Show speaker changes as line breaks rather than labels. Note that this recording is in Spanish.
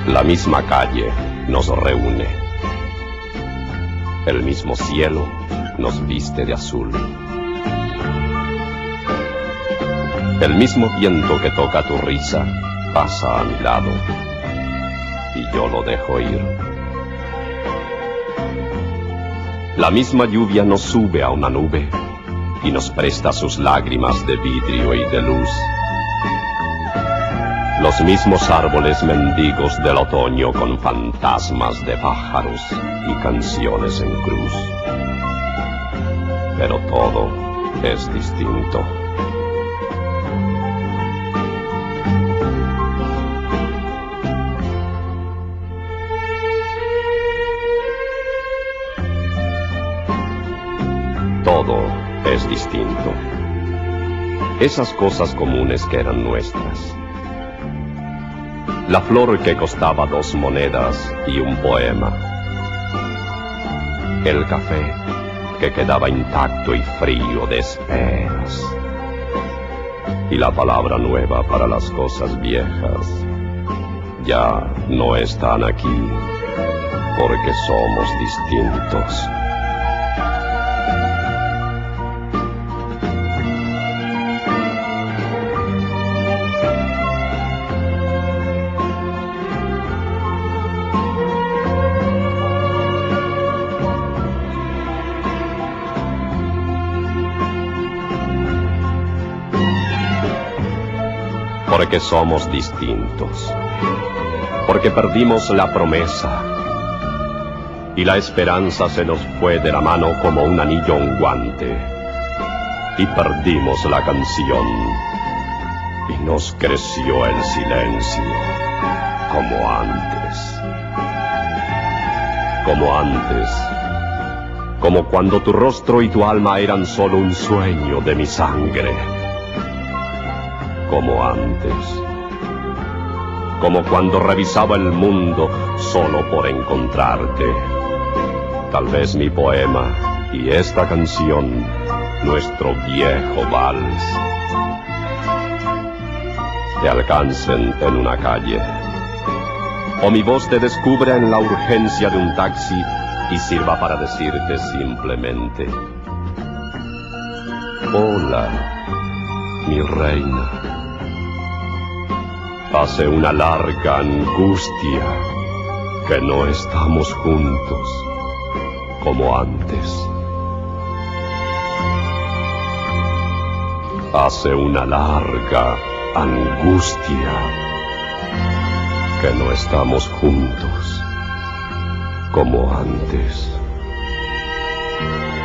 La misma calle nos reúne. El mismo cielo nos viste de azul. El mismo viento que toca tu risa pasa a mi lado y yo lo dejo ir. La misma lluvia nos sube a una nube y nos presta sus lágrimas de vidrio y de luz. Los mismos árboles mendigos del otoño con fantasmas de pájaros y canciones en cruz. Pero todo es distinto. Todo es distinto. Esas cosas comunes que eran nuestras. La flor que costaba 2 monedas y un poema. El café que quedaba intacto y frío de esperas. Y la palabra nueva para las cosas viejas ya no están aquí porque somos distintos. Porque somos distintos, porque perdimos la promesa y la esperanza se nos fue de la mano como un anillo a un guante y perdimos la canción y nos creció el silencio como antes, como cuando tu rostro y tu alma eran solo un sueño de mi sangre. Como antes, como cuando revisaba el mundo solo por encontrarte. Tal vez mi poema y esta canción, nuestro viejo vals, te alcancen en una calle, o mi voz te descubra en la urgencia de un taxi y sirva para decirte simplemente: hola, mi reina. Hace una larga angustia que no estamos juntos como antes. Hace una larga angustia que no estamos juntos como antes.